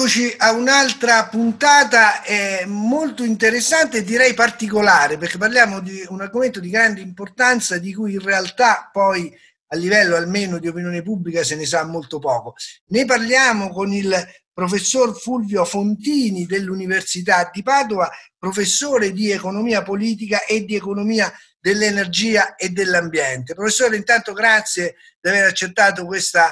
Eccoci a un'altra puntata molto interessante e direi particolare, perché parliamo di un argomento di grande importanza di cui in realtà poi a livello almeno di opinione pubblica se ne sa molto poco. Ne parliamo con il professor Fulvio Fontini dell'Università di Padova, professore di economia politica e di economia dell'energia e dell'ambiente. Professore, intanto grazie di aver accettato questa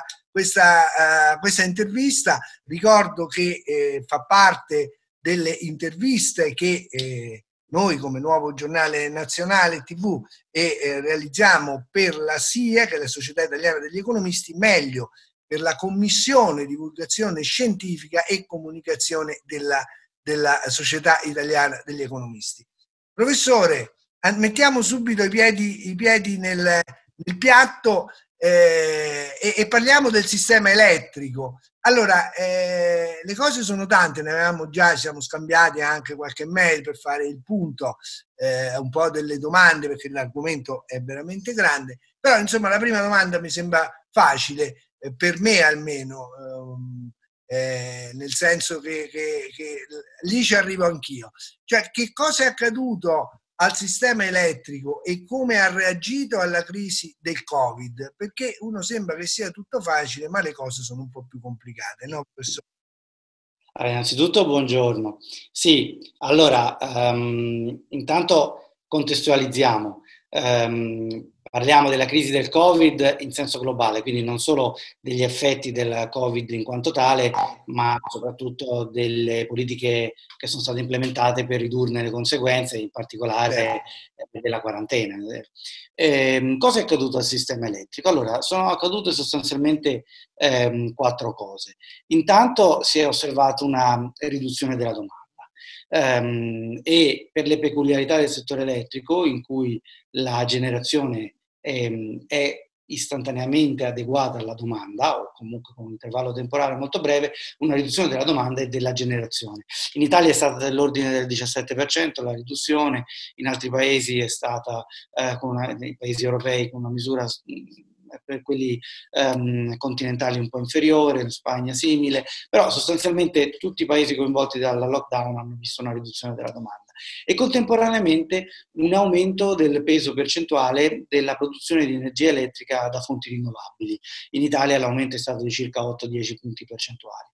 intervista. Ricordo che fa parte delle interviste che noi come Nuovo Giornale Nazionale TV realizziamo per la SIE, che è la Società Italiana degli Economisti, meglio per la Commissione Divulgazione Scientifica e Comunicazione della Società Italiana degli Economisti. Professore, mettiamo subito i piedi nel piatto e parliamo del sistema elettrico. Allora, le cose sono tante, ne avevamo già, ci siamo scambiati anche qualche mail per fare il punto, un po' delle domande, perché l'argomento è veramente grande, però insomma la prima domanda mi sembra facile, per me almeno, nel senso che lì ci arrivo anch'io. Cioè, che cosa è accaduto al sistema elettrico e come ha reagito alla crisi del Covid? Perché uno sembra che sia tutto facile, ma le cose sono un po' più complicate, no, professore? Innanzitutto buongiorno. Sì, allora, intanto contestualizziamo. Parliamo della crisi del Covid in senso globale, quindi non solo degli effetti del Covid in quanto tale, ma soprattutto delle politiche che sono state implementate per ridurne le conseguenze, in particolare della quarantena. Cosa è accaduto al sistema elettrico? Allora, sono accadute sostanzialmente quattro cose. Intanto si è osservata una riduzione della domanda e per le peculiarità del settore elettrico, in cui la generazione è istantaneamente adeguata alla domanda, o comunque con un intervallo temporale molto breve, una riduzione della domanda e della generazione. In Italia è stata dell'ordine del 17% la riduzione, in altri paesi è stata, nei paesi europei, con una misura per quelli continentali un po' inferiore, in Spagna simile, però sostanzialmente tutti i paesi coinvolti dalla lockdown hanno visto una riduzione della domanda e contemporaneamente un aumento del peso percentuale della produzione di energia elettrica da fonti rinnovabili. In Italia l'aumento è stato di circa 8-10 punti percentuali.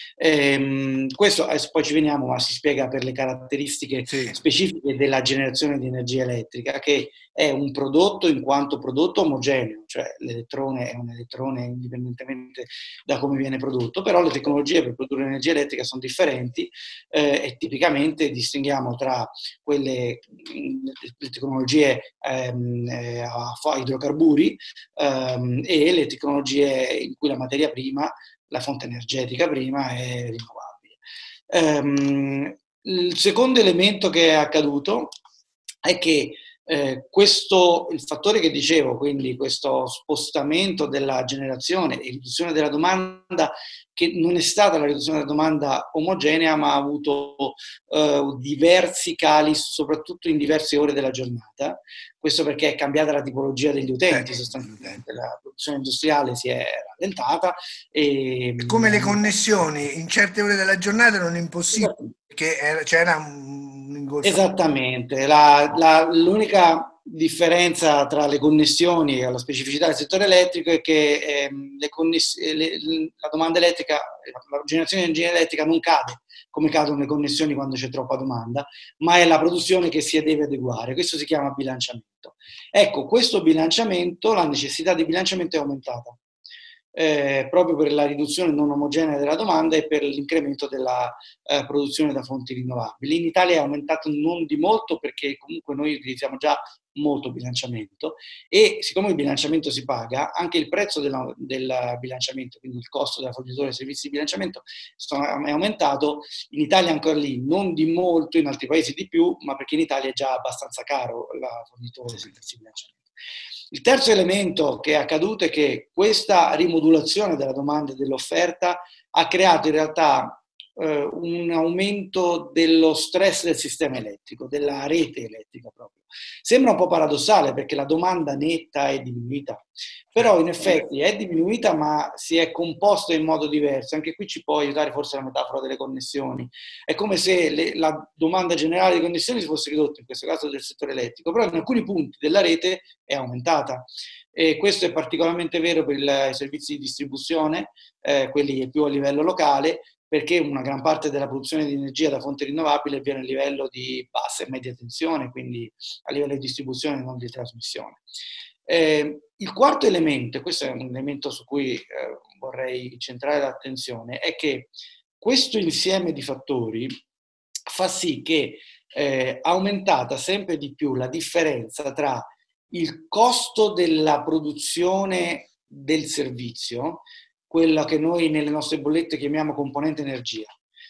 Questo poi ci veniamo, ma si spiega per le caratteristiche specifiche della generazione di energia elettrica, che è un prodotto in quanto prodotto omogeneo, cioè l'elettrone è un elettrone indipendentemente da come viene prodotto, però le tecnologie per produrre energia elettrica sono differenti e tipicamente distinguiamo tra le tecnologie a idrocarburi e le tecnologie in cui la materia prima, la fonte energetica prima, è rinnovabile. Il secondo elemento che è accaduto è che il fattore che dicevo, quindi questo spostamento della generazione e riduzione della domanda, che non è stata la riduzione della domanda omogenea, ma ha avuto diversi cali, soprattutto in diverse ore della giornata. Questo perché è cambiata la tipologia degli utenti, sostanzialmente la produzione industriale si è rallentata. Come le connessioni, in certe ore della giornata non è impossibile, perché c'era un ingolfo. Esattamente, l'unica differenza tra le connessioni e la specificità del settore elettrico è che la domanda elettrica, la generazione di energia elettrica non cade come cadono le connessioni quando c'è troppa domanda, ma è la produzione che si deve adeguare. Questo si chiama bilanciamento. Ecco, questo bilanciamento, la necessità di bilanciamento è aumentata. Proprio per la riduzione non omogenea della domanda e per l'incremento della produzione da fonti rinnovabili. In Italia è aumentato non di molto, perché comunque noi utilizziamo già molto bilanciamento, e siccome il bilanciamento si paga, anche il prezzo del bilanciamento, quindi il costo della fornitura dei servizi di bilanciamento è aumentato. In Italia ancora lì, non di molto, in altri paesi di più, ma perché in Italia è già abbastanza caro la fornitura dei servizi di bilanciamento. Il terzo elemento che è accaduto è che questa rimodulazione della domanda e dell'offerta ha creato in realtà un aumento dello stress del sistema elettrico, della rete elettrica proprio. Sembra un po' paradossale perché la domanda netta è diminuita, però in effetti è diminuita ma si è composta in modo diverso. Anche qui ci può aiutare forse la metafora delle connessioni. È come se la domanda generale di connessioni si fosse ridotta, in questo caso del settore elettrico, però in alcuni punti della rete è aumentata. E questo è particolarmente vero per i servizi di distribuzione, quelli più a livello locale, perché una gran parte della produzione di energia da fonte rinnovabile avviene a livello di bassa e media tensione, quindi a livello di distribuzione e non di trasmissione. Il quarto elemento, e questo è un elemento su cui vorrei centrare l'attenzione, è che questo insieme di fattori fa sì che aumentata sempre di più la differenza tra il costo della produzione del servizio, quella che noi nelle nostre bollette chiamiamo componente energia,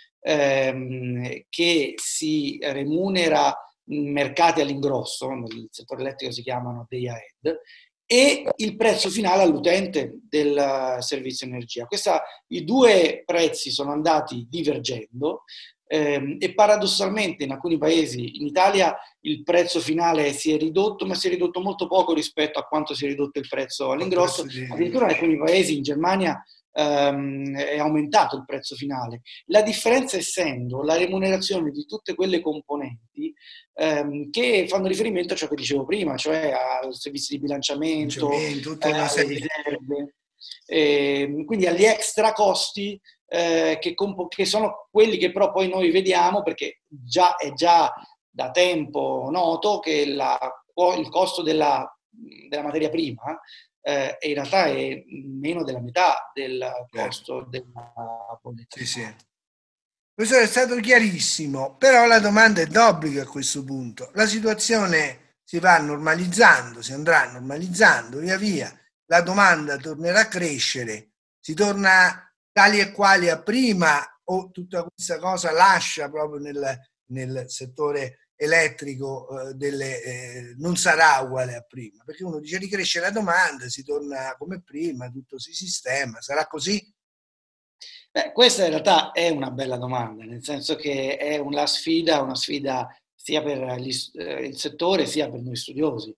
che si remunera mercati all'ingrosso, nel settore elettrico si chiamano day ahead, e il prezzo finale all'utente del servizio energia. I due prezzi sono andati divergendo e paradossalmente in alcuni paesi, in Italia il prezzo finale si è ridotto, ma si è ridotto molto poco rispetto a quanto si è ridotto il prezzo all'ingrosso. Addirittura in alcuni paesi, in Germania, è aumentato il prezzo finale. La differenza essendo la remunerazione di tutte quelle componenti che fanno riferimento a ciò che dicevo prima, cioè al servizio di bilanciamento, alle riserve, quindi agli extra costi che sono quelli che però poi noi vediamo, perché è già da tempo noto che il costo della materia prima in realtà è meno della metà del costo della bolletta. Sì, sì. Questo è stato chiarissimo, però la domanda è d'obbligo a questo punto. La situazione si va normalizzando, si andrà normalizzando via via, la domanda tornerà a crescere, si torna tali e quali a prima o tutta questa cosa lascia proprio nel settore elettrico non sarà uguale a prima, perché uno dice ricresce la domanda, si torna come prima, tutto si sistema, sarà così? Questa in realtà è una bella domanda, nel senso che è una sfida sia per il settore sia per noi studiosi.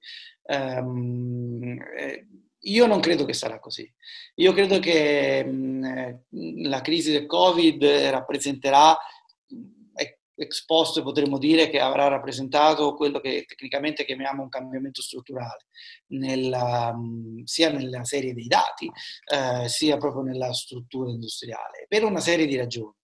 Io non credo che sarà così. Io credo che la crisi del Covid rappresenterà, ex post potremmo dire che avrà rappresentato quello che tecnicamente chiamiamo un cambiamento strutturale, sia nella serie dei dati, sia proprio nella struttura industriale, per una serie di ragioni.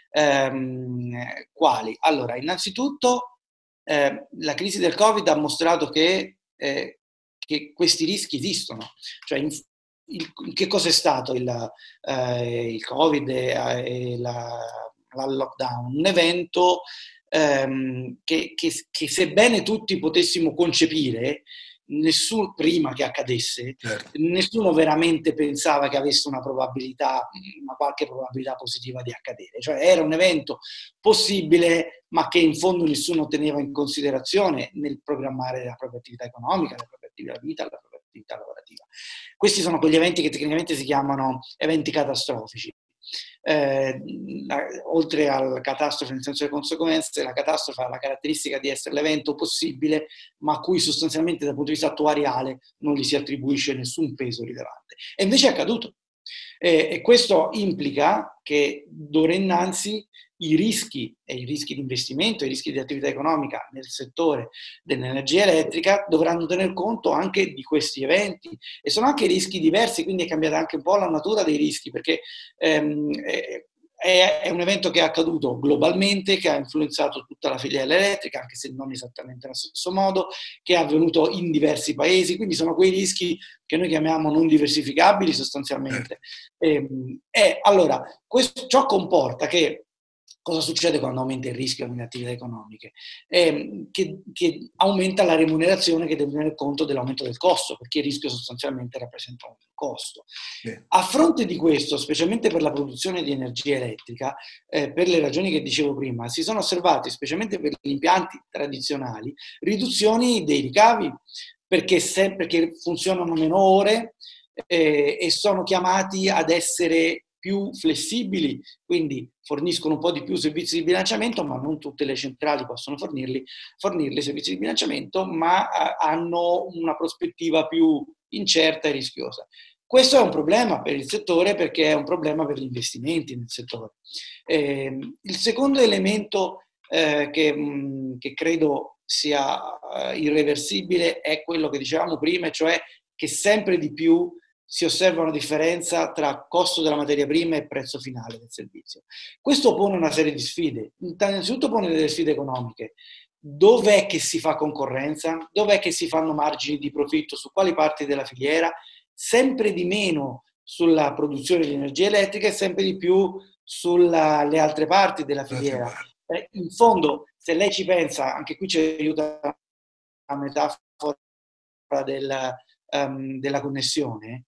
Quali? Allora, innanzitutto la crisi del Covid ha mostrato che questi rischi esistono. Cioè, che cosa è stato il Covid e la lockdown? Un evento che sebbene tutti potessimo concepire, prima che accadesse, certo, nessuno veramente pensava che avesse una qualche probabilità positiva di accadere. Cioè era un evento possibile, ma che in fondo nessuno teneva in considerazione nel programmare la propria attività economica, la propria attività vita, la propria attività lavorativa. Questi sono quegli eventi che tecnicamente si chiamano eventi catastrofici. Oltre alla catastrofe nel senso delle conseguenze, la catastrofe ha la caratteristica di essere l'evento possibile, ma a cui sostanzialmente dal punto di vista attuariale non gli si attribuisce nessun peso rilevante. E invece è accaduto. E questo implica che d'ora innanzi i rischi di investimento, i rischi di attività economica nel settore dell'energia elettrica dovranno tener conto anche di questi eventi, e sono anche rischi diversi, quindi è cambiata anche un po' la natura dei rischi, perché è un evento che è accaduto globalmente, che ha influenzato tutta la filiera elettrica, anche se non esattamente allo stesso modo, che è avvenuto in diversi paesi, quindi sono quei rischi che noi chiamiamo non diversificabili sostanzialmente. Allora, ciò comporta che cosa succede quando aumenta il rischio nelle attività economiche? Che aumenta la remunerazione che deve tenere conto dell'aumento del costo, perché il rischio sostanzialmente rappresenta un costo. A fronte di questo, specialmente per la produzione di energia elettrica, per le ragioni che dicevo prima, si sono osservati, specialmente per gli impianti tradizionali, riduzioni dei ricavi, perché funzionano meno ore e sono chiamati ad essere più flessibili, quindi forniscono un po' di più servizi di bilanciamento, ma non tutte le centrali possono fornirli servizi di bilanciamento, ma hanno una prospettiva più incerta e rischiosa. Questo è un problema per il settore perché è un problema per gli investimenti nel settore. Il secondo elemento che credo sia irreversibile è quello che dicevamo prima, cioè che sempre di più si osserva una differenza tra costo della materia prima e prezzo finale del servizio. Questo pone una serie di sfide. Innanzitutto pone delle sfide economiche. Dov'è che si fa concorrenza? Dov'è che si fanno margini di profitto? Su quali parti della filiera? Sempre di meno sulla produzione di energia elettrica e sempre di più sulle altre parti della filiera. In fondo, se lei ci pensa, anche qui ci aiuta la metafora della connessione.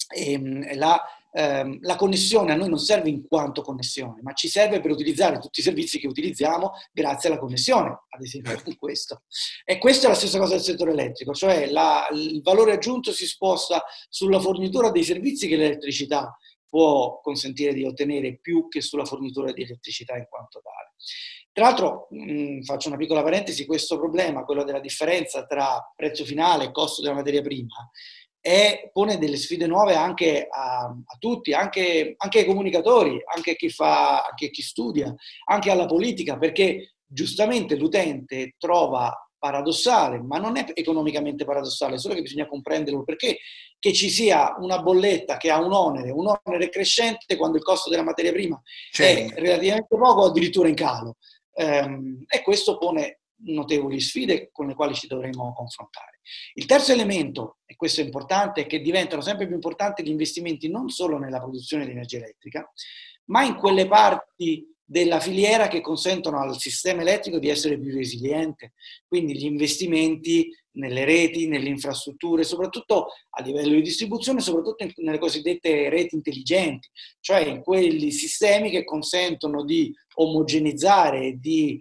La connessione a noi non serve in quanto connessione, ma ci serve per utilizzare tutti i servizi che utilizziamo grazie alla connessione, ad esempio con questo. E questa è la stessa cosa del settore elettrico, cioè il valore aggiunto si sposta sulla fornitura dei servizi che l'elettricità può consentire di ottenere più che sulla fornitura di elettricità in quanto tale. Tra l'altro, faccio una piccola parentesi, questo problema, quello della differenza tra prezzo finale e costo della materia prima, pone delle sfide nuove anche a tutti, anche ai comunicatori, anche a chi studia, anche alla politica, perché giustamente l'utente trova paradossale, ma non è economicamente paradossale, solo che bisogna comprenderlo, perché che ci sia una bolletta che ha un onere crescente quando il costo della materia prima è relativamente poco o addirittura in calo. E questo pone notevoli sfide con le quali ci dovremo confrontare. Il terzo elemento, e questo è importante, è che diventano sempre più importanti gli investimenti non solo nella produzione di energia elettrica, ma in quelle parti della filiera che consentono al sistema elettrico di essere più resiliente, quindi gli investimenti nelle reti, nelle infrastrutture, soprattutto a livello di distribuzione, soprattutto nelle cosiddette reti intelligenti, cioè in quei sistemi che consentono di omogenizzare, di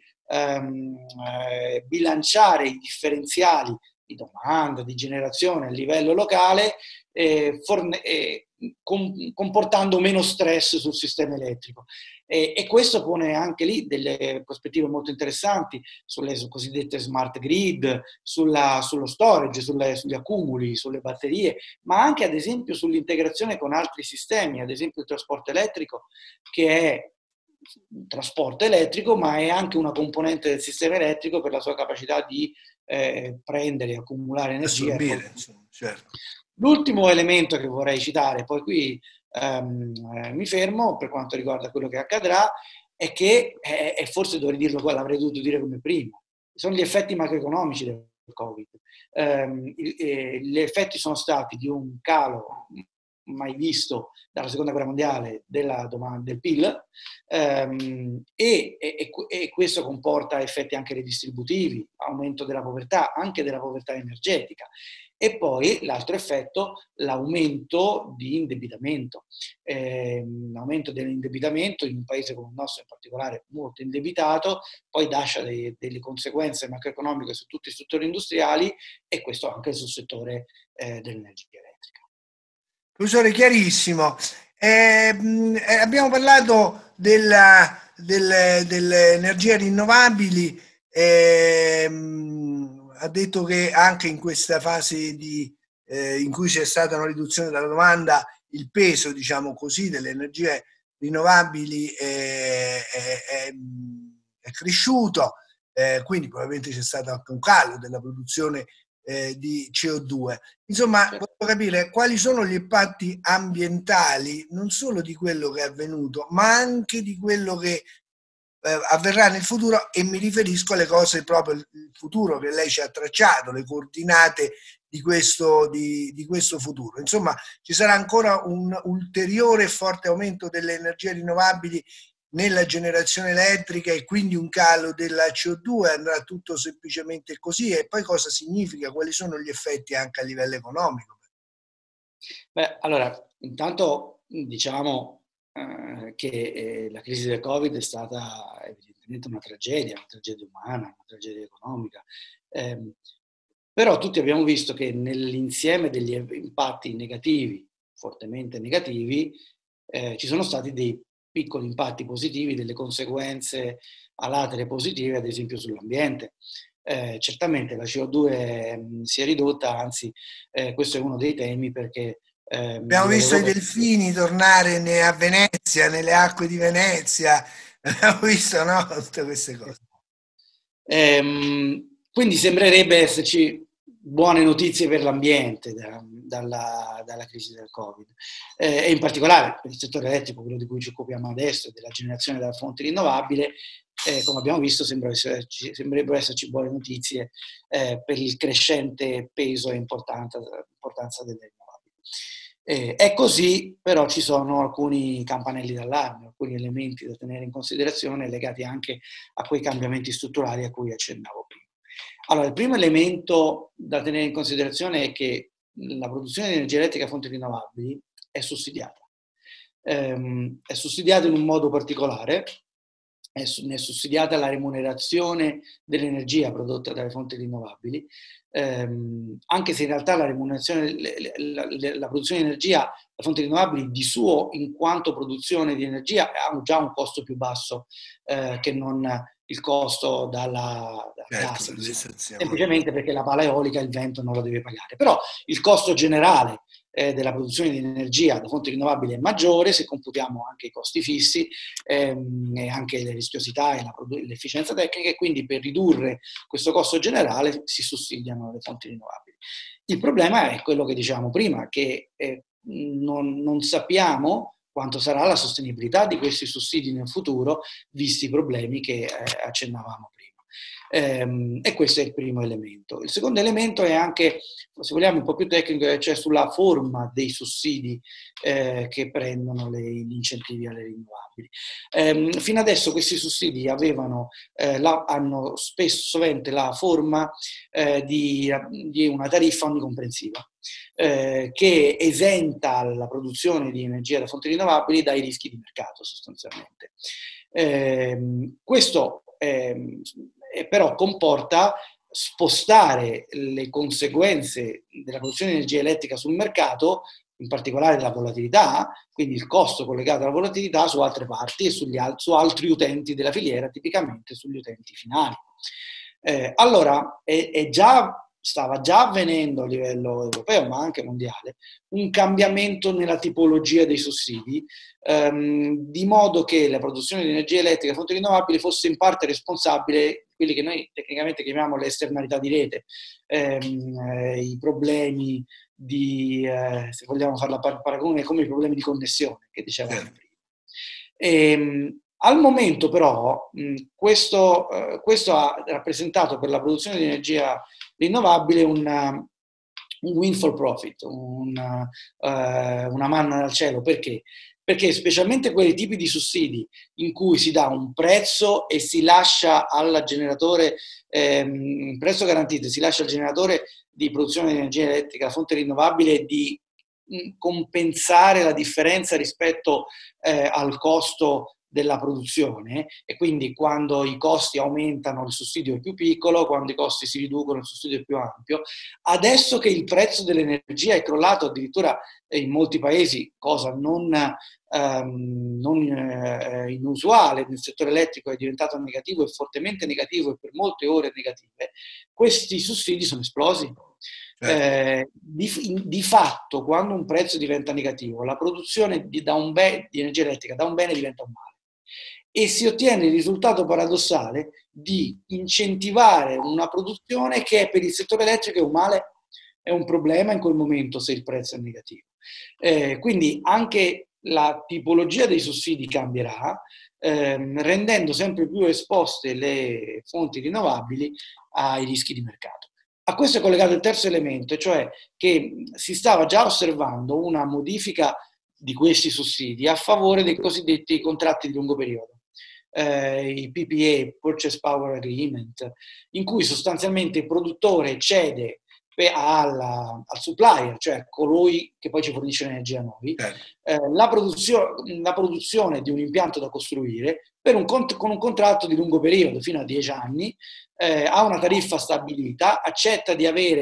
bilanciare i differenziali di domanda, di generazione a livello locale, comportando meno stress sul sistema elettrico. E questo pone anche lì delle prospettive molto interessanti sulle cosiddette smart grid, sullo storage, sugli accumuli, sulle batterie, ma anche ad esempio sull'integrazione con altri sistemi, ad esempio il trasporto elettrico, che è un trasporto elettrico, ma è anche una componente del sistema elettrico per la sua capacità di prendere e accumulare energia. Assorbire, certo. L'ultimo elemento che vorrei citare, poi qui mi fermo per quanto riguarda quello che accadrà, è che, e forse dovrei dirlo qua, l'avrei dovuto dire come prima, sono gli effetti macroeconomici del Covid. Gli effetti sono stati di un calo mai visto dalla seconda guerra mondiale della domanda del PIL, e questo comporta effetti anche redistributivi, aumento della povertà, anche della povertà energetica. E poi l'altro effetto, l'aumento di indebitamento. L'aumento dell'indebitamento in un paese come il nostro, in particolare molto indebitato, poi lascia delle conseguenze macroeconomiche su tutti i settori industriali e questo anche sul settore dell'energia elettrica. Professore, chiarissimo. Abbiamo parlato delle energie rinnovabili. Ha detto che anche in questa fase in cui c'è stata una riduzione della domanda, il peso, diciamo così, delle energie rinnovabili è cresciuto, quindi probabilmente c'è stato anche un calo della produzione di CO2. Insomma, voglio capire quali sono gli impatti ambientali, non solo di quello che è avvenuto, ma anche di quello che avverrà nel futuro, e mi riferisco alle cose proprio il futuro che lei ci ha tracciato, le coordinate di questo futuro. Insomma, ci sarà ancora un ulteriore e forte aumento delle energie rinnovabili nella generazione elettrica e quindi un calo della CO2, andrà tutto semplicemente così? E poi cosa significa? Quali sono gli effetti anche a livello economico? Beh, allora, intanto diciamo che la crisi del Covid è stata evidentemente una tragedia umana, una tragedia economica. Però tutti abbiamo visto che nell'insieme degli impatti negativi, fortemente negativi, ci sono stati dei piccoli impatti positivi, delle conseguenze a latere positive, ad esempio sull'ambiente. Certamente la CO2 si è ridotta, anzi questo è uno dei temi perché a Abbiamo livello visto i europeo. delfini tornare a Venezia, nelle acque di Venezia, abbiamo visto, no? Tutte queste cose. Quindi sembrerebbe esserci buone notizie per l'ambiente dalla crisi del Covid. E in particolare per il settore elettrico, quello di cui ci occupiamo adesso, della generazione da fonti rinnovabili, come abbiamo visto sembrerebbero esserci buone notizie per il crescente peso e importanza delle rinnovabili. È così, però ci sono alcuni campanelli d'allarme, alcuni elementi da tenere in considerazione legati anche a quei cambiamenti strutturali a cui accennavo prima. Allora, il primo elemento da tenere in considerazione è che la produzione di energia elettrica a fonti rinnovabili è sussidiata. È sussidiata in un modo particolare, ne è sussidiata la remunerazione dell'energia prodotta dalle fonti rinnovabili, anche se in realtà la remunerazione, la produzione di energia da fonti rinnovabili di suo, in quanto produzione di energia, ha già un costo più basso che non il costo dal gas, semplicemente perché la pala eolica il vento non lo deve pagare. Però il costo generale della produzione di energia da fonti rinnovabili è maggiore se computiamo anche i costi fissi e anche le rischiosità e l'efficienza tecnica, e quindi per ridurre questo costo generale si sussidiano le fonti rinnovabili. Il problema è quello che dicevamo prima, che non sappiamo quanto sarà la sostenibilità di questi sussidi nel futuro, visti i problemi che accennavamo prima. E questo è il primo elemento. Il secondo elemento è anche, se vogliamo, un po' più tecnico, cioè sulla forma dei sussidi che prendono gli incentivi alle rinnovabili. Fino adesso questi sussidi hanno sovente la forma di una tariffa onnicomprensiva, che esenta la produzione di energia da fonti rinnovabili dai rischi di mercato sostanzialmente. Questo però comporta spostare le conseguenze della produzione di energia elettrica sul mercato, in particolare della volatilità, quindi il costo collegato alla volatilità, su altre parti e su altri utenti della filiera, tipicamente sugli utenti finali. Allora, stava già avvenendo a livello europeo, ma anche mondiale, un cambiamento nella tipologia dei sussidi, di modo che la produzione di energia elettrica da fonti rinnovabili fosse in parte responsabile di quelli che noi tecnicamente chiamiamo le esternalità di rete, i problemi se vogliamo fare la paragone, come i problemi di connessione che dicevamo prima. Al momento però questo ha rappresentato per la produzione di energia rinnovabile un windfall profit, una manna dal cielo. Perché? Perché specialmente quei tipi di sussidi in cui si dà un prezzo e si lascia al generatore, un prezzo garantito, si lascia al generatore di produzione di energia elettrica a fonte rinnovabile di compensare la differenza rispetto al costo della produzione, e quindi quando i costi aumentano il sussidio è più piccolo, quando i costi si riducono il sussidio è più ampio. Adesso che il prezzo dell'energia è crollato addirittura in molti paesi, cosa non inusuale nel settore elettrico, è diventato negativo e fortemente negativo e per molte ore negative, questi sussidi sono esplosi. Di fatto, quando un prezzo diventa negativo, la produzione di energia elettrica da un bene diventa un male, e si ottiene il risultato paradossale di incentivare una produzione che per il settore elettrico è un male, è un problema in quel momento se il prezzo è negativo. Quindi anche la tipologia dei sussidi cambierà, rendendo sempre più esposte le fonti rinnovabili ai rischi di mercato. A questo è collegato il terzo elemento, cioè che si stava già osservando una modifica di questi sussidi a favore dei cosiddetti contratti di lungo periodo, i PPA, Purchase Power Agreement, in cui sostanzialmente il produttore cede al supplier, cioè colui che poi ci fornisce l'energia a noi, la produzione di un impianto da costruire con un contratto di lungo periodo, fino a 10 anni, ha una tariffa stabilita, accetta di avere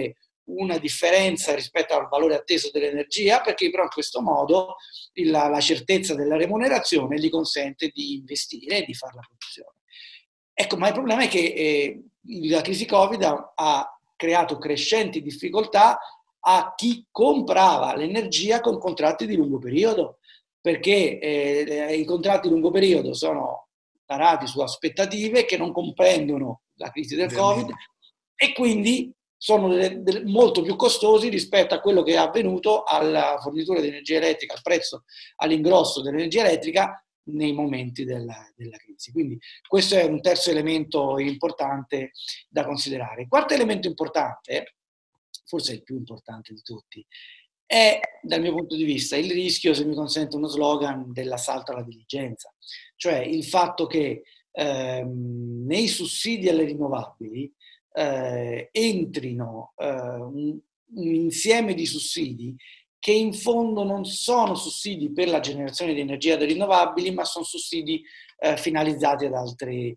una differenza rispetto al valore atteso dell'energia, perché però in questo modo la certezza della remunerazione gli consente di investire e di fare la produzione. Ecco, ma il problema è che la crisi Covid ha creato crescenti difficoltà a chi comprava l'energia con contratti di lungo periodo, perché i contratti di lungo periodo sono tarati su aspettative che non comprendono la crisi del Covid e quindi sono molto più costosi rispetto a quello che è avvenuto alla fornitura di energia elettrica, al prezzo all'ingrosso dell'energia elettrica nei momenti della crisi. Quindi questo è un terzo elemento importante da considerare. Il quarto elemento importante, forse il più importante di tutti, è, dal mio punto di vista, il rischio, se mi consente uno slogan, dell'assalto alla diligenza. Cioè il fatto che nei sussidi alle rinnovabili entrino un insieme di sussidi che in fondo non sono sussidi per la generazione di energia da rinnovabili, ma sono sussidi finalizzati ad altri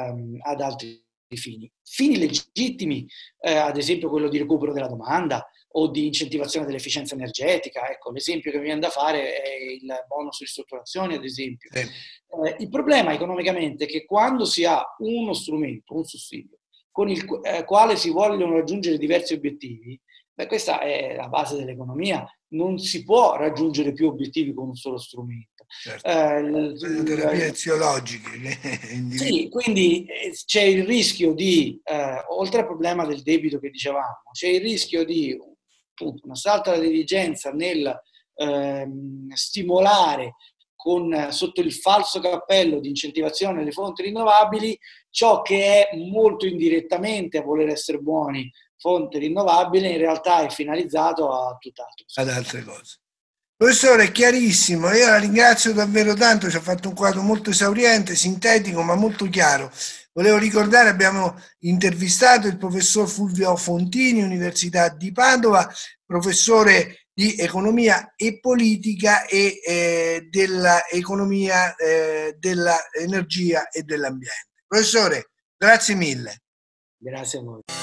fini. Fini legittimi, ad esempio quello di recupero della domanda o di incentivazione dell'efficienza energetica. Ecco, l'esempio che mi viene da fare è il bonus ristrutturazione, ad esempio. Il problema economicamente è che quando si ha uno strumento, un sussidio, con il quale si vogliono raggiungere diversi obiettivi, questa è la base dell'economia, non si può raggiungere più obiettivi con un solo strumento. Certo. Terapie eziologiche. Sì, quindi c'è il rischio di, oltre al problema del debito che dicevamo, c'è il rischio di un assalto alla diligenza nel stimolare sotto il falso cappello di incentivazione delle fonti rinnovabili ciò che è molto indirettamente, a voler essere buoni, fonte rinnovabile, in realtà è finalizzato a tutt'altro. Ad altre cose. Professore, è chiarissimo, io la ringrazio davvero tanto, ci ha fatto un quadro molto esauriente, sintetico ma molto chiaro. Volevo ricordare, abbiamo intervistato il professor Fulvio Fontini, Università di Padova, professore di economia e politica e dell'economia, dell'energia e dell'ambiente. Professore, grazie mille. Grazie a voi.